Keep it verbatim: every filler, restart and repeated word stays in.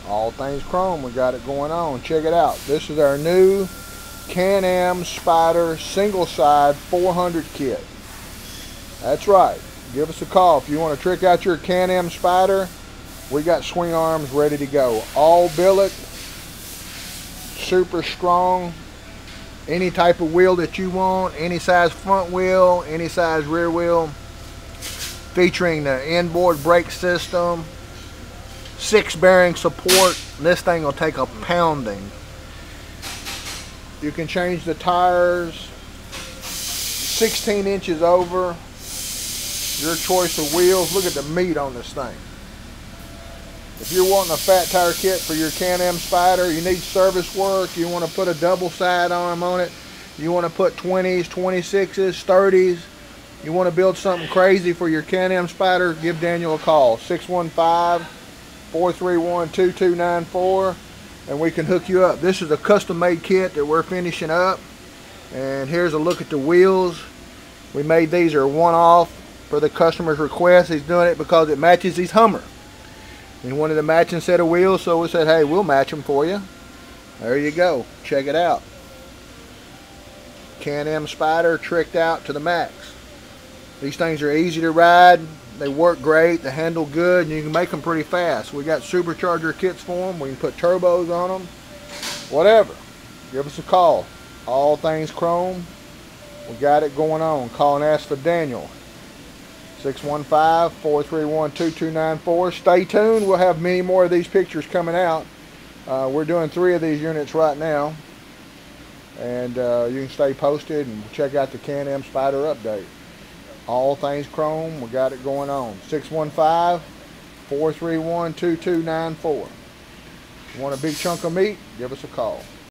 All things chrome, we got it going on. Check it out. This is our new Can-Am Spyder single side four hundred kit. That's right. Give us a call if you want to trick out your Can-Am Spyder. We got swing arms ready to go. All billet, super strong. Any type of wheel that you want, any size front wheel, any size rear wheel. Featuring the inboard brake system, six bearing support. This thing will take a pounding. You can change the tires sixteen inches over. Your choice of wheels. Look at the meat on this thing. If you're wanting a fat tire kit for your Can-Am Spyder, you need service work, you want to put a double side arm on it, you want to put twenties, twenty-sixes, thirties, you want to build something crazy for your Can-Am Spyder, give Daniel a call. six one five, four three one, two two nine four, and we can hook you up. This is a custom-made kit that we're finishing up. And here's a look at the wheels. We made these are one-off for the customer's request. He's doing it because it matches his Hummer. He wanted a matching set of wheels, so we said, hey, we'll match them for you. There you go. Check it out. Can-Am Spyder tricked out to the max. These things are easy to ride. They work great. They handle good, and you can make them pretty fast. We got supercharger kits for them. We can put turbos on them. Whatever. Give us a call. All things chrome. We got it going on. Call and ask for Daniel. six one five, four three one, two two nine four. Stay tuned. We'll have many more of these pictures coming out. Uh, we're doing three of these units right now. And uh, you can stay posted and check out the Can-Am Spyder update. All things chrome. We got it going on. six one five, four three one, two two nine four. You want a big chunk of meat? Give us a call.